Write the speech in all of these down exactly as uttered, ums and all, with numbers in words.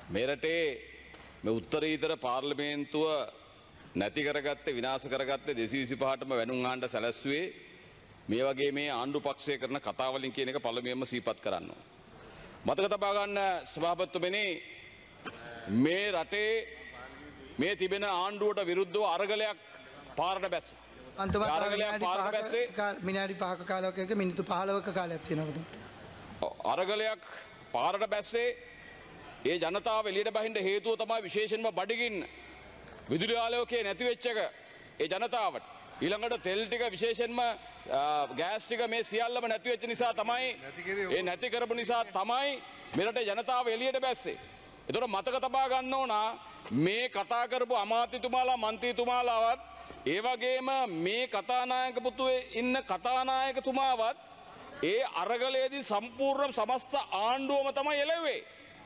මේ රටේ මේ උත්තරීතර පාර්ලිමේන්තුව නැති කරගත්තේ විනාශ කරගත්තේ දෙසිය විසිපහටම වැනුම් අහන්න සැලැස්සුවේ මේ වගේ මේ ආණ්ඩු පක්ෂය කරන කතා වලින් කියන එක පළමුවෙන්ම සිහිපත් කරන්න ඕන. මතක තබා ගන්න සභාපතිතුමනි මේ රටේ මේ තිබෙන ආණ්ඩුවට විරුද්ධව අරගලයක් පාරට බැස්සා. අන්තිමට අරගලයක් පාරට බැස්සේ විනාඩි පහක කාලයක මිනිත්තු පහළොවක කාලයක් තියෙනවා. අරගලයක් පාරට බැස්සේ ඒ ජනතාව එළියට බහින්න හේතුව තමයි විශේෂයෙන්ම බඩගින්න විදුලි ආලෝකයේ නැති වෙච්ච එක ඒ ජනතාවට ඊළඟට තෙල් ටික විශේෂයෙන්ම ගෑස් ටික මේ සියල්ලම නැති වෙච්ච නිසා තමයි ඒ නැති කරපු නිසා තමයි මෙරට ජනතාව එළියට බැස්සේ. ඒතකොට මතක තබා ගන්න ඕන මේ කතා කරපු අමාත්‍යතුමාලා മന്ത്രിතුමාලාවත් ඒ වගේම මේ කතානායක පුතුවේ ඉන්න කතානායකතුමාවත් ඒ අරගලයේදී සම්පූර්ණ සමස්ත ආණ්ඩුවම තමයි එළෙව්වේ.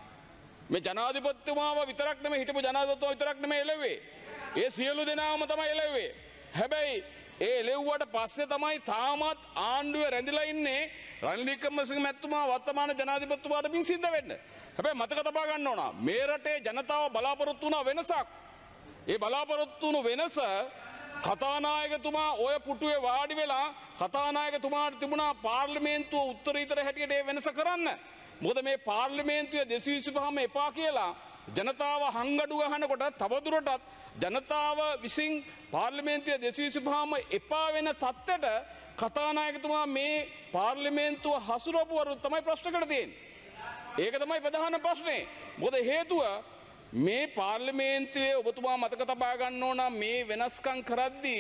මේ ජනාධිපතිතුමාව විතරක් නෙමෙයි හිටපු ජනාධිපතිතුමා විතරක් නෙමෙයි එළෙව්වේ. ඒ සියලු දෙනාම තමයි එළෙව්වේ. හැබැයි ඒ එළෙව්වට පස්සේ තමයි තාමත් ආණ්ඩුවේ රැඳිලා ඉන්නේ රනිල් වික්‍රමසිංහ මැතිතුමා වර්තමාන ජනාධිපතිතුමාට පින් සිද්ධ වෙන්න. හැබැයි මතක තබා ගන්න ඕන මේ රටේ ජනතාව බලාපොරොත්තු වුණ වෙනසක්. ඒ බලාපොරොත්තු වුණු වෙනස කතානායකතුමා ඔය පුටුවේ වාඩි වෙලා කතානායකතුමාට තිබුණා පාර්ලිමේන්තුව උත්තරීතර හැටියට ඒ වෙනස කරන්න. මොකද මේ පාර්ලිමේන්තුවේ දෙසිය විසිපහම එපා කියලා ජනතාව හංගඩු ගහනකොට තවදුරටත් ජනතාව විසින් පාර්ලිමේන්තුවේ දෙසිය විසිපහම එපා වෙන තත්ත්වයට කතානායකතුමා මේ පාර්ලිමේන්තුව හසුරවපුවරු තමයි ප්‍රශ්න කරලා තියෙන්නේ. ඒක තමයි ප්‍රධාන ප්‍රශ්නේ. මොකද හේතුව මේ පාර්ලිමේන්තුවේ ඔබතුමා මතක තබා ගන්න ඕන මේ වෙනස්කම් කරද්දී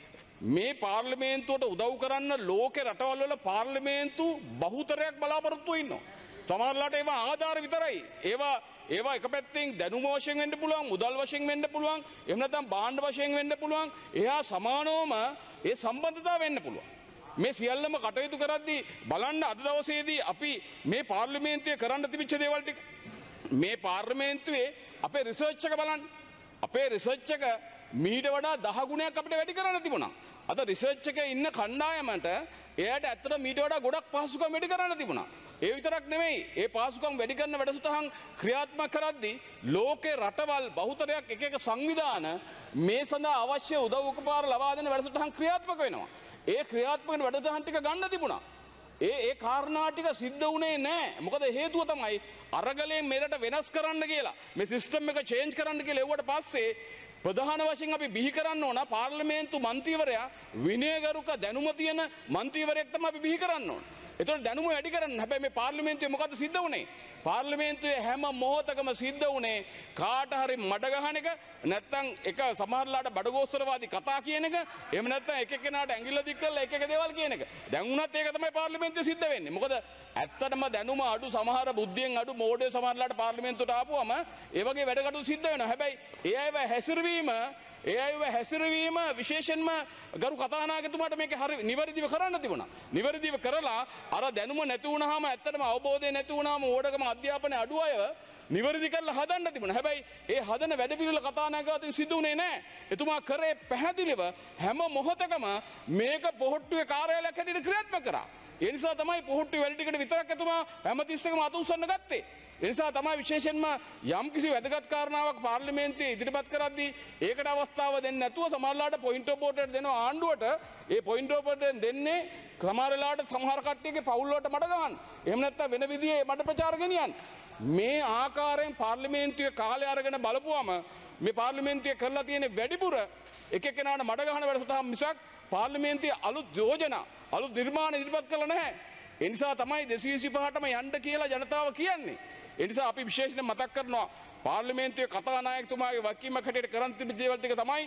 මේ පාර්ලිමේන්තුවට උදව් කරන්න ලෝකේ රටවල් වල පාර්ලිමේන්තු බහුතරයක් බලාපොරොත්තු ඉන්නවා. සමහරලාට ඒවා ආධාර විතරයි. ඒවා ඒවා එක පැත්තෙන් දැනුම වශයෙන් වෙන්න පුළුවන්, මුදල් වශයෙන් වෙන්න පුළුවන්, එහෙම නැත්නම් භාණ්ඩ වශයෙන් වෙන්න පුළුවන්. එහා සමානවම ඒ සම්බන්ධතාව වෙන්න පුළුවන්. මේ සියල්ලම කටයුතු කරද්දී බලන්න අද දවසේදී අපි මේ පාර්ලිමේන්තුවේ කරන්න තිබිච්ච දේවල් ටික මේ පාර්ලිමේන්තුවේ අපේ රිසර්ච් එක බලන්න. අපේ රිසර්ච් එක මීට වඩා දහ ගුණයක් අපිට වැඩි කරන්න තිබුණා. අද රිසර්ච් එකේ ඉන්න කණ්ඩායමට එයාට ඇත්තට මීට වඩා ගොඩක් පහසුකම් වැඩි කරන්න තිබුණා. ඒ විතරක් නෙමෙයි ඒ පහසුකම් වැඩි කරන වැඩසටහන් ක්‍රියාත්මක කරද්දී ලෝකේ රටවල් බහුතරයක් එක එක සංවිධාන මේ සඳහා අවශ්‍ය උදව් උපකාර ලබා දෙන වැඩසටහන් ක්‍රියාත්මක වෙනවා. ඒ ක්‍රියාත්මක වෙන වැඩසටහන් ටික ගන්න තිබුණා. ඒ ඒ කාරණා ටික සිද්ධ වුණේ නැහැ. මොකද හේතුව තමයි අරගලයෙන් මෙරට වෙනස් කරන්න කියලා. මේ සිස්ටම් එක චේන්ජ් කරන්න කියලා එව්වට පස්සේ ප්‍රධාන වශයෙන් අපි බිහි කරන්න ඕන පාර්ලිමේන්තු මන්ත්‍රීවරයා විනයගරුක දැනුම තියෙන මන්ත්‍රීවරයෙක් තමයි අපි බිහි කරන්න ඕන. ඒතකොට දැනුම වැඩි කරන්න. හැබැයි මේ පාර්ලිමේන්තුවේ මොකද්ද සිද්ධ වුනේ? පාර්ලිමේන්තුවේ හැම මොහොතකම සිද්ධ වුනේ කාට හරි මඩ ගහන එක, නැත්නම් එක සමහරලාට බඩගෝස්තරවාදී කතා කියන එක, එහෙම නැත්නම් එක එක්කෙනාට ඇඟිල්ල දික් කරලා එක එක දේවල් කියන එක. දැන් උනත් ඒක තමයි පාර්ලිමේන්තුවේ සිද්ධ වෙන්නේ. මොකද ඇත්තටම දැනුම අඩු, සමහර බුද්ධියෙන් අඩු මෝඩය සමහරලාට පාර්ලිමේන්තුවට ආපුවම ඒ වගේ වැඩ කටයුතු සිද්ධ වෙනවා. හැබැයි ඒ අයව හැසිරවීම ඒ අයව හැසිරවීම විශේෂයෙන්ම ගරු කතානායකතුමාට මේක හරි නිවැරදිව කරන්න තිබුණා. නිවැරදිව කරලා අර දැනුම නැති වුණාම ඇත්තටම අවබෝධය නැති වුණාම ඕඩකම අධ්‍යාපනය අඩු අය නිවැරදි කරලා හදන්න තිබුණා. හැබැයි ඒ හදන වැඩ පිළිවෙල කතානායකවතුන් සිදු වුණේ නැහැ. එතුමා කරේ පැහැදිලිව හැම මොහොතකම මේක පොහොට්ටුවේ කාර්යාලයක් හැටියට ක්‍රියාත්මක කරා. ඒ නිසා තමයි පොහොට්ටුවේ වැඩ ටිකට විතරක් එතුමා හැමතිස්සෙම අත උස්සන්න ගත්තේ. ඒ නිසා තමයි විශේෂයෙන්ම යම්කිසි වැදගත් කාරණාවක් පාර්ලිමේන්තුවේ ඉදිරිපත් කරද්දී ඒකට අවස්ථාව දෙන්නේ නැතුව සමහරලාට පොයින්ට් ඔෆ් ඕඩර් දෙනවා ආණ්ඩුවට. ඒ පොයින්ට් ඔෆ් ඕඩර් දෙන්නේ සමහර වෙලාවට සමහර කට්ටියගේ පවුල් වලට මඩ ගන්න. එහෙම නැත්නම් වෙන විදිහේ මඩ ප්‍රචාර ගෙනියන්න. මේ ආකාරයෙන් පාර්ලිමේන්තුවේ කාලය අරගෙන බලපුවම මේ පාර්ලිමේන්තුවේ කරලා තියෙන වැඩිපුර එක එක්කෙනාට මඩ ගහන වැඩසටහන් මිසක් පාර්ලිමේන්තුවේ අලුත් යෝජනා අලුත් නිර්මාණ ඉදිරිපත් කළා නැහැ. ඒ නිසා තමයි දෙසිය විසිපහටම යන්න කියලා ජනතාව කියන්නේ. ඒ නිසා අපි විශේෂයෙන් මතක් කරනවා පාර්ලිමේන්තුවේ කතානායකතුමාගේ වකීමක් හැටියට කරන් තිබිච්ච දේවල් ටික තමයි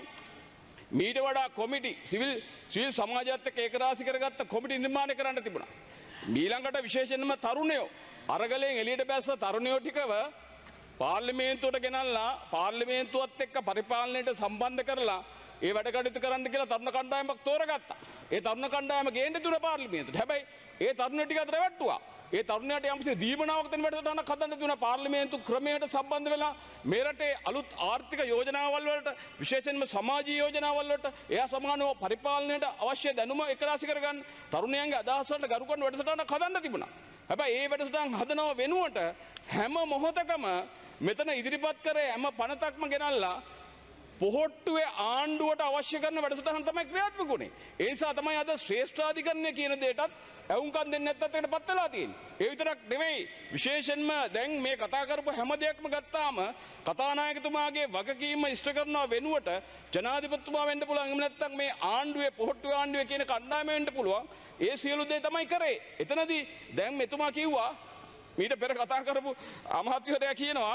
මීට වඩා කොමිටි සිවිල් සිවිල් සමාජයත් එක්ක ඒකරාශී කරගත්ත කොමිටි නිර්මාණය කරන්න තිබුණා. ඊළඟට විශේෂයෙන්ම තරුණයෝ අරගලයෙන් එළියට බැස්ස තරුණයෝ ටිකව පාර්ලිමේන්තුවට ගෙනල්ලා පාර්ලිමේන්තුවත් එක්ක පරිපාලනයට සම්බන්ධ කරලා ඒ වැඩ කටයුතු කරන්න කියලා තරුණ කණ්ඩායමක් තෝරගත්තා. ඒ තරුණ කණ්ඩායම ගේන්න දුර පාර්ලිමේන්තුවට. හැබැයි ඒ තරුණයෝ ටික අතර රැවට්ටුවා. ඒ තරුණයාට යම්කිසි දීමනාවක් දෙන්න වැඩසටහනක් හදන්න දුන පාර්ලිමේන්තු ක්‍රමයට සම්බන්ධ වෙලා මේ රටේ අලුත් ආර්ථික යෝජනාවල් වලට විශේෂයෙන්ම සමාජීය යෝජනාවල් වලට එයා සමානව පරිපාලනයට අවශ්‍ය දැනුම එකරාශී කරගන්න තරුණයන්ගේ අදහස් වලට ගරු කරන වැඩසටහනක් හදන්න තිබුණා. හැබැයි ඒ වැඩසටහන් හදනව වෙනුවට හැම මොහොතකම මෙතන ඉදිරිපත් කරේ හැම පනතක්ම ගෙනල්ලා පොහොට්ටුවේ ආණ්ඩුවට අවශ්‍ය කරන වැඩසටහන තමයි ක්‍රියාත්මක වුණේ. ඒ නිසා තමයි අද ශ්‍රේෂ්ඨාධිකරණය කියන දෙයටත් ඇවුම්කන් දෙන්නේ නැත්තත් ඒකට පත් වෙලා තියෙන්නේ. ඒ විතරක් නෙවෙයි විශේෂයෙන්ම දැන් මේ කතා කරපු හැම දෙයක්ම ගත්තාම කතානායකතුමාගේ වගකීම ඉෂ්ට කරනවා වෙනුවට ජනාධිපතිතුමා වෙන්න පුළුවන්. එහෙම නැත්නම් මේ ආණ්ඩුවේ පොහොට්ටුවේ ආණ්ඩුවේ කියන කණ්ඩායම වෙන්න පුළුවන්. ඒ සියලු දේ තමයි කරේ. එතනදී දැන් මෙතුමා කිව්වා මීට පෙර කතා කරපු අමාත්‍යවරයා කියනවා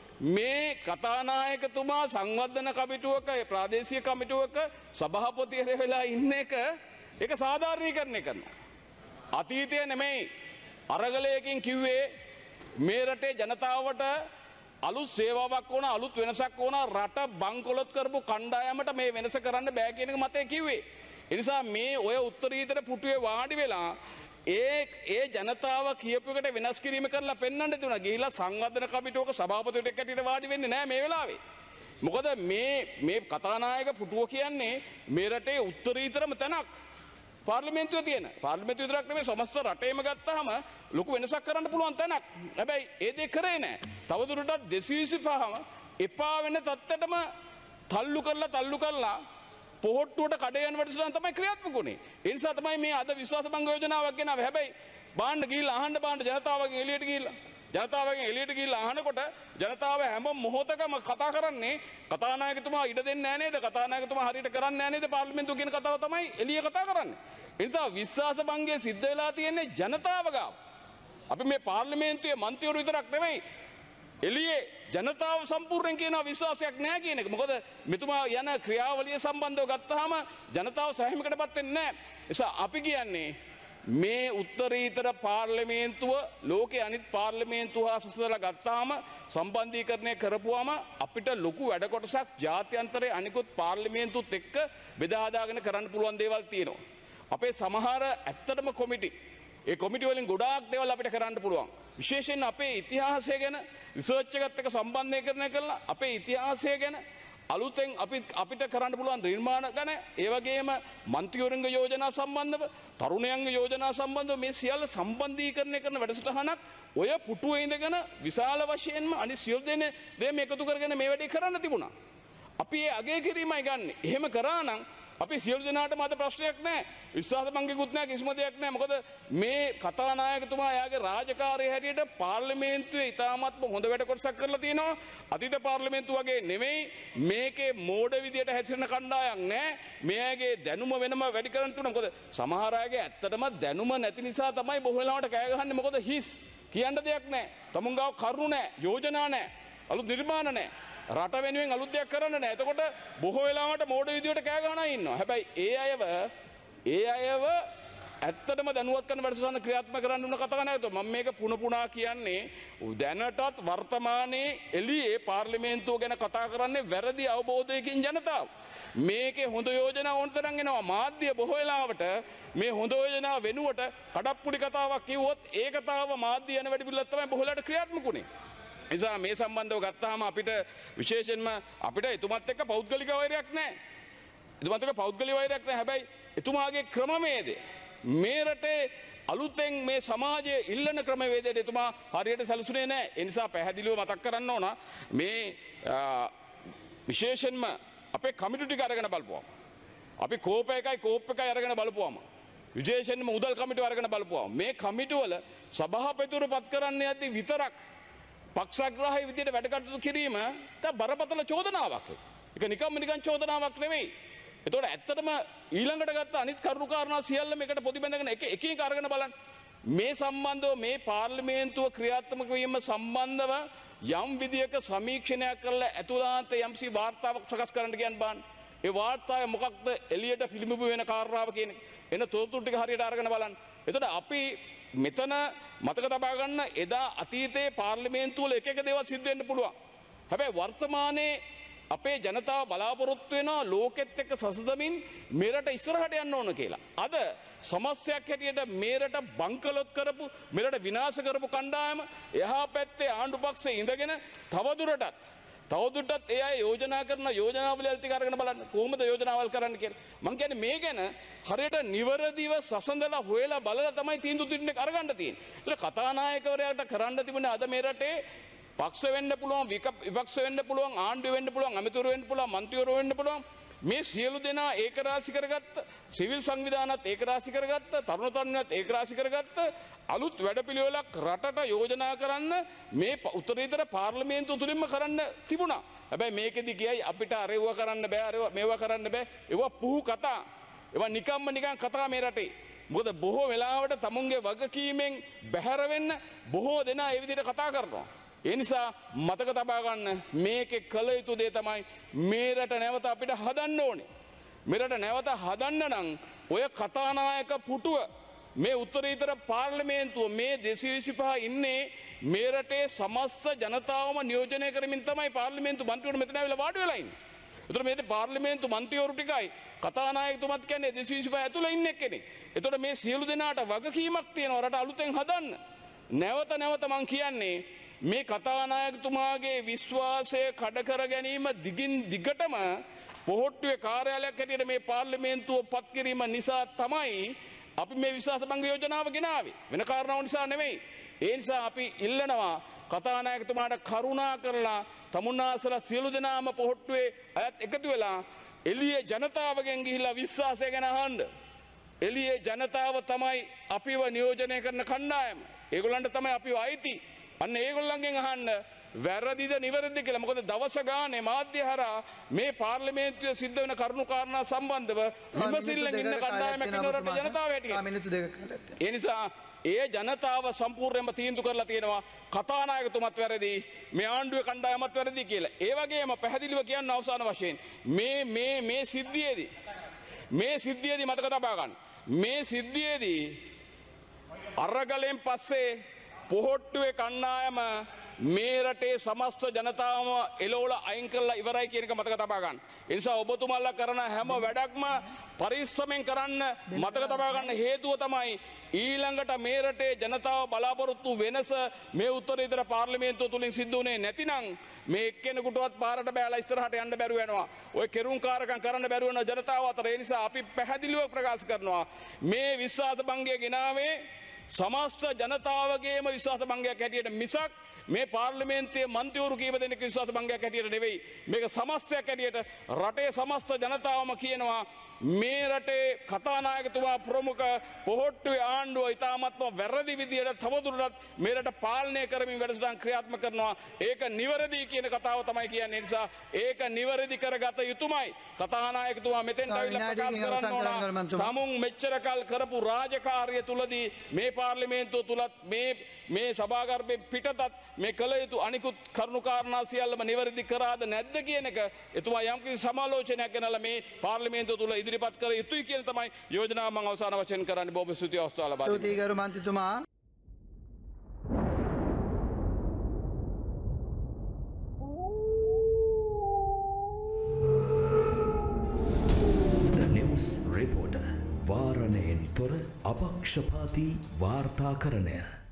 මේ කතානායකතුමා සංවර්ධන කමිටුවක ප්‍රාදේශීය කමිටුවක සභාපතිවරයා වෙලා ඉන්න එක ඒක සාධාරණීකරණය කරනවා. අතීතය නෙමෙයි අරගලයකින් කිව්වේ මේ රටේ ජනතාවට අලුත් සේවාවක් ඕන අලුත් වෙනසක් ඕන රට බංකොලොත් කරපු කණ්ඩායමට මේ වෙනස කරන්න බෑ කියන එක මතේ කිව්වේ. ඒ නිසා මේ ඔය උත්තරීතර පුටුවේ වාඩි වෙලා ඒ ඒ ජනතාව කියපුවකට වෙනස් කිරීම කරලා පෙන්වන්න දුනා. ගිහිලා සංවර්ධන කමිටුවක සභාපතිවරයෙක් හැටියට වාඩි වෙන්නේ නැහැ මේ වෙලාවේ. මොකද මේ මේ කතානායක පුටුව කියන්නේ මේ රටේ උත්තරීතරම තැනක්. පාර්ලිමේන්තුවේ තියෙන. පාර්ලිමේන්තුව විතරක් නෙමෙයි සමස්ත රටේම ගත්තාම ලොකු වෙනසක් කරන්න පුළුවන් තැනක්. හැබැයි ඒ දේ කරේ නැහැ. තවදුරටත් දෙසිය විසිපහම එපා වෙන තත්ත්වයටම තල්ලු කරලා තල්ලු කරලා පොහොට්ටුවට කඩේ යන වැඩසටහන තමයි ක්‍රියාත්මක වුණේ. ඒ නිසා තමයි මේ අද විශ්වාස භංග යෝජනාවක් ගෙනාවේ. හැබැයි බාන්න ගිහිල්ලා අහන්න බාන්න ජනතාවගෙන් එළියට ගිහිල්ලා ජනතාවගෙන් එළියට ගිහිල්ලා අහනකොට ජනතාව හැම මොහොතකම කතා කරන්නේ කතානායකතුමා ඉඩ දෙන්නේ නැහැ නේද? කතානායකතුමා හරියට කරන්නේ නැහැ නේද? පාර්ලිමේන්තුව කියන කතාව තමයි එළිය කතා කරන්නේ. ඒ නිසා විශ්වාස භංගය සිද්ධ වෙලා තියෙන්නේ ජනතාව ගාව. අපි මේ පාර්ලිමේන්තුවේ මන්ත්‍රීවරු විතරක් නෙවෙයි එළියේ ජනතාව සම්පූර්ණයෙන් කියන විශ්වාසයක් නැහැ කියන එක. මොකද මෙතුමා යන ක්‍රියාවලිය සම්බන්ධව ගත්තාම ජනතාව සැහැමකටපත් වෙන්නේ නැහැ. ඒ නිසා අපි කියන්නේ මේ උත්තරීතර පාර්ලිමේන්තුව ලෝකයේ අනිත් පාර්ලිමේන්තු හා සසඳලා ගත්තාම සම්බන්ධීකරණය කරපුවාම අපිට ලොකු වැඩ කොටසක් ජාත්‍යන්තරයේ අනිකුත් පාර්ලිමේන්තුත් එක්ක බෙදා හදාගෙන කරන්න පුළුවන් දේවල් තියෙනවා. අපේ සමහර ඇත්තටම කොමිටි ඒ කොමිටි වලින් ගොඩාක් දේවල් අපිට කරන්න පුළුවන්. විශේෂයෙන් අපේ ඉතිහාසය ගැන රිසර්ච් එකත් එක්ක සම්බන්ධීකරණය කරලා අපේ ඉතිහාසය ගැන අලුතෙන් අපි අපිට කරන්න පුළුවන් නිර්මාණ ගැන ඒ වගේම මන්ත්‍රීවරුන්ගේ යෝජනා සම්බන්ධව තරුණයන්ගේ යෝජනා සම්බන්ධව මේ සියල්ල සම්බන්ධීකරණය කරන වැඩසටහනක් ඔය පුටුවේ ඉඳගෙන විශාල වශයෙන්ම අනිත් සියලු දෙනේ දෙම එකතු කරගෙන මේ වැඩේ කරන්න තිබුණා. අපි ඒ අගය කිරීමයි ගන්නෙ. එහෙම කරා නම් අපි සියලු දෙනාටම අද ප්‍රශ්නයක් නැහැ. විශ්වාස භංගිකුත් නැහැ කිසිම දෙයක් නැහැ. මොකද මේ කතානායකතුමා යාගේ රාජකාරිය හැටියට පාර්ලිමේන්තුවේ ඉතාමත්ම හොඳ වැඩ කොටසක් කරලා තියෙනවා. අතීත පාර්ලිමේන්තුව වගේ නෙමෙයි මේකේ මෝඩ විදියට හැසිරෙන කණ්ඩායම් නැහැ. මෙයාගේ දැනුම වෙනම වැඩි කරන්න තුන. මොකද සමහර අයගේ ඇත්තටම දැනුම නැති නිසා තමයි බොහෝ වෙලාවට කෑ ගහන්නේ. මොකද හිස් කියන්න දෙයක් නැහැ. තමුන් ගාව කරුණු නැහැ, යෝජනා නැහැ, අලුත් නිර්මාණ නැහැ. රට වෙනුවෙන් අලුත් දෙයක් කරන්න නැහැ. එතකොට බොහෝ වෙලාවට මෝඩ විදියට කෑ ගහනා ඉන්නවා. හැබැයි ඒ අයව ඒ අයව ඇත්තටම දැනුවත් කරන වැඩසටහන ක්‍රියාත්මක කරන්න උන කතා නැහැ. මම මේක පුන පුනා කියන්නේ දැනටත් වර්තමානයේ එළියේ පාර්ලිමේන්තුව ගැන කතා කරන්නේ වැරදි අවබෝධයකින් ජනතාව. මේකේ හොඳ යෝජනා ඕන තරම් එනවා. මාධ්‍ය බොහෝ වෙලාවට මේ හොඳ යෝජනා වෙනුවට කඩප්පුලි කතාවක් කිව්වොත් ඒ කතාව මාධ්‍ය යන වැඩි පිළිවෙලක් තමයි බොහෝ වෙලාවට ක්‍රියාත්මක උනේ. නිසා මේ සම්බන්ධව ගත්තාම අපිට විශේෂයෙන්ම අපිට එතුමත් එක්ක පෞද්ගලික වෛරයක් නැහැ. එතුමත් එක්ක පෞද්ගලික වෛරයක් නැහැ. හැබැයි එතුමාගේ ක්‍රමවේදය මේ රටේ අලුතෙන් මේ සමාජයේ ඉල්ලන ක්‍රමවේදයට එතුමා හරියට සැලසුනේ නැහැ. ඒ නිසා පැහැදිලිව මතක් කරන්න ඕන මේ විශේෂයෙන්ම අපේ කමිටු ටික අරගෙන බලපුවම අපි කෝප එකයි කෝප් එකයි අරගෙන බලපුවම විශේෂයෙන්ම මුදල් කමිටුව අරගෙන බලපුවම මේ කමිටු වල සභාපතිවරු පත් කරන්න යද්දී විතරක් පක්ෂග්‍රාහී විදියට වැඩ කටයුතු කිරීම තව බරපතල චෝදනාවක්. ඒක නිකම්ම නිකන් චෝදනාවක් නෙවෙයි. ඒතකොට ඇත්තටම ඊළඟට ගත්ත අනිත් කරුණු කාරණා සියල්ල මේකට පොදි බැඳගෙන එක එක එක අරගෙන බලන්න. මේ සම්බන්ධව මේ පාර්ලිමේන්තුව ක්‍රියාත්මක වීම සම්බන්ධව යම් විදියක සමීක්ෂණයක් කරලා ඇතුළාන්ත යම්සි වාර්තාවක් සකස් කරන්න කියන්න බෑ. ඒ වාර්තාවේ මොකක්ද එළියට පිළිඹු වෙන කාරණාව කියන එන තොරතුරු ටික හරියට අරගෙන බලන්න. එතකොට අපි මෙතන මතක තබා ගන්න එදා අතීතයේ පාර්ලිමේන්තුව වල එක එක දේවල් සිද්ධ වෙන්න පුළුවන්. හැබැයි වර්තමානයේ අපේ ජනතාව බලාපොරොත්තු වෙනවා ලෝකෙත් එක්ක සසඳමින් මෙරට ඉස්සරහට යන්න ඕන කියලා. අද සමස්තයක් හැටියට මෙරට බංකලොත් කරපු මෙරට විනාශ කරපු කණ්ඩායම එහා පැත්තේ ආණ්ඩු පක්ෂයේ ඉඳගෙන තවදුරටත් තවදුරටත් ඒ අය යෝජනා කරන යෝජනාවල ටික අරගෙන බලන්න කොහොමද යෝජනාවල් කරන්න කියලා. මම කියන්නේ මේ ගැන හරියට නිවරදිව සසඳලා හොයලා බලලා තමයි තීන්දුව දෙන්න අරගන්න තියෙන්නේ. ඒතර කතානායකවරයාට කරන්න තිබුණේ අද මේ රටේ පක්ෂ වෙන්න පුළුවන් විපක්ෂ වෙන්න පුළුවන් ආණ්ඩුව වෙන්න පුළුවන් අමාත්‍යවරු වෙන්න පුළුවන් මන්ත්‍රීවරු වෙන්න පුළුවන් මේ සියලු දෙනා ඒකරාශි කරගත්ත සිවිල් සංවිධානත් ඒකරාශි කරගත්ත තරුණ තරුණියත් ඒකරාශි කරගත්ත අලුත් වැඩපිළිවෙලක් රටට යෝජනා කරන්න මේ උත්තරීතර පාර්ලිමේන්තුව තුලින්ම කරන්න තිබුණා. හැබැයි මේකෙදි කියයි අපිට අරෙව්ව කරන්න බෑ අරෙව්ව මේවා කරන්න බෑ. ඒවා පුහු කතා. ඒවා නිකම්ම නිකන් කතා මේ රටේ. මොකද බොහෝ වෙලාවට තමුන්ගේ වගකීමෙන් බැහැර වෙන්න බොහෝ දෙනා ඒ විදිහට කතා කරනවා. ඒ නිසා මතක තබා ගන්න මේකේ කළ යුතු දේ තමයි මේ රට නැවත අපිට හදන්න ඕනේ. මේ රට නැවත හදන්න නම් ඔය කතානායක පුටුව මේ උත්තරීතර පාර්ලිමේන්තුව මේ දෙසිය විසිපහ ඉන්නේ මේ රටේ සමස්ත ජනතාවම නියෝජනය කරමින් තමයි පාර්ලිමේන්තු මන්ත්‍රීවරු මෙතන ඇවිල්ලා වාඩි වෙලා ඉන්නේ. ඒතර මේ පාර්ලිමේන්තු මන්ත්‍රීවරු ටිකයි කතානායකතුමත් කියන්නේ දෙසිය විසිපහ ඇතුළේ ඉන්න කෙනෙක්. ඒතර මේ සියලු දෙනාට වගකීමක් තියෙනවා රට අලුතෙන් හදන්න. නැවත නැවත මං කියන්නේ මේ කතානායකතුමාගේ විශ්වාසය කඩ කර ගැනීම දිගින් දිගටම පොහොට්ටුවේ කාර්යාලයක් හැටියට මේ පාර්ලිමේන්තුව පත් කිරීම නිසා තමයි අපි මේ විශ්වාස භංග යෝජනාව ගෙනාවේ. වෙන කාරණාවක් නිසා නෙමෙයි. ඒ නිසා අපි ඉල්ලනවා කතානායකතුමාට කරුණා කරලා තමුන්නාසලා සියලු දෙනාම පොහොට්ටුවේ අයත් එකතු වෙලා එළියේ ජනතාවගෙන් ගිහිල්ලා විශ්වාසය ගැන අහන්න. එළියේ ජනතාව තමයි අපිව නියෝජනය කරන කණ්ඩායම. ඒගොල්ලන්ට තමයි අපිව අයිති. අන්න ඒගොල්ලන්ගෙන් අහන්න වැරදිද නිවැරදිද කියලා. මොකද දවස ගානේ මාධ්‍ය හරහා මේ පාර්ලිමේන්තුවේ සිද්ධ වෙන කරුණු කාරණා සම්බන්ධව විමසිල්ලෙන් ඉන්න කණ්ඩායමක් ඉන්න රට ජනතාව හැටියට. මිනිත්තු දෙකක් කලත්. ඒ නිසා ඒ ජනතාව සම්පූර්ණයෙන්ම තීන්දුව කරලා තියෙනවා කතානායකතුමත් වැරදි මේ ආණ්ඩුවේ කණ්ඩායමත් වැරදි කියලා. ඒ වගේම පැහැදිලිව කියන්න අවසාන වශයෙන් මේ මේ මේ සිද්ධියේදී මේ සිද්ධියේදී මතක තබා ගන්න. මේ සිද්ධියේදී අරගලෙන් පස්සේ පොහොට්ටුවේ කණ්ඩායම මේ රටේ සමස්ත ජනතාවම එළවලා අයින් කරලා ඉවරයි කියන එක මතක තබා ගන්න. ඒ නිසා ඔබතුමාලා කරන හැම වැඩක්ම පරිස්සමෙන් කරන්න මතක තබා ගන්න හේතුව තමයි ඊළඟට මේ රටේ ජනතාව බලාපොරොත්තු වෙනස මේ උත්තරීතර පාර්ලිමේන්තුව තුලින් සිද්ධ වුණේ නැතිනම් මේ එක්කෙනෙකුටවත් පාරට බෑලා ඉස්සරහට යන්න බැරුව වෙනවා. ඔය කෙරුම්කාරකම් කරන්න බැරුව වෙන ජනතාව අතර. ඒ නිසා අපි පැහැදිලිව ප්‍රකාශ කරනවා මේ විශ්වාස භංගය ගෙනාවේ සමස්ත ජනතාවගේම විශ්වාස භංගයක් හැටියට මිසක් මේ පාර්ලිමේන්තුවේ මන්ත්‍රීවරු කීප දෙනෙක් විශ්වාස භංගයක් හැටියට නෙවෙයි. මේක සමස්තයක් හැටියට රටේ සමස්ත ජනතාවම කියනවා මේ රටේ කතානායකතුමා ප්‍රමුඛ පොහොට්ටුවේ ආණ්ඩුව ඉතාමත්ම වැරදි විදියට තවදුරටත් මේ රට පාලනය කරමින් වැඩසටහන් ක්‍රියාත්මක කරනවා. ඒක නිවැරදි කියන කතාව තමයි කියන්නේ. ඒ නිසා ඒක නිවැරදි කරගත යුතුමයි. කතානායකතුමා මෙතෙන්ට අවිල්ලා ප්‍රකාශ කරන්න ඕන. තමුන් මෙච්චර කල් කරපු රාජකාරිය තුලදී මේ පාර්ලිමේන්තුව තුලත් මේ මේ සභාගර්භයෙන් පිටතත් මේ කළ යුතු අනිකුත් කරුණු කාරණා සියල්ලම නිවැරදි කරාද නැද්ද කියන එක එතුමා යම්කිසි සමාලෝචනයක් ගෙනලා මේ පාර්ලිමේන්තුව තුල ඉදිරිපත් කර යුතුයි කියන තමයි යෝජනාව මම අවසාන වශයෙන් කරන්නේ. බොහොම ස්තුතියි අවස්ථාව ලබා දුන්නා. ස්තුතියි ගරු මන්ත්‍රීතුමා. The News Reporter වාරණයෙන් තොර අපක්ෂපාතී වාර්තාකරණය.